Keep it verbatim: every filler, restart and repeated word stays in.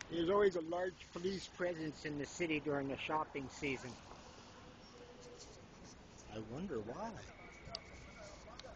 There's always a large police presence in the city during the shopping season. I wonder why.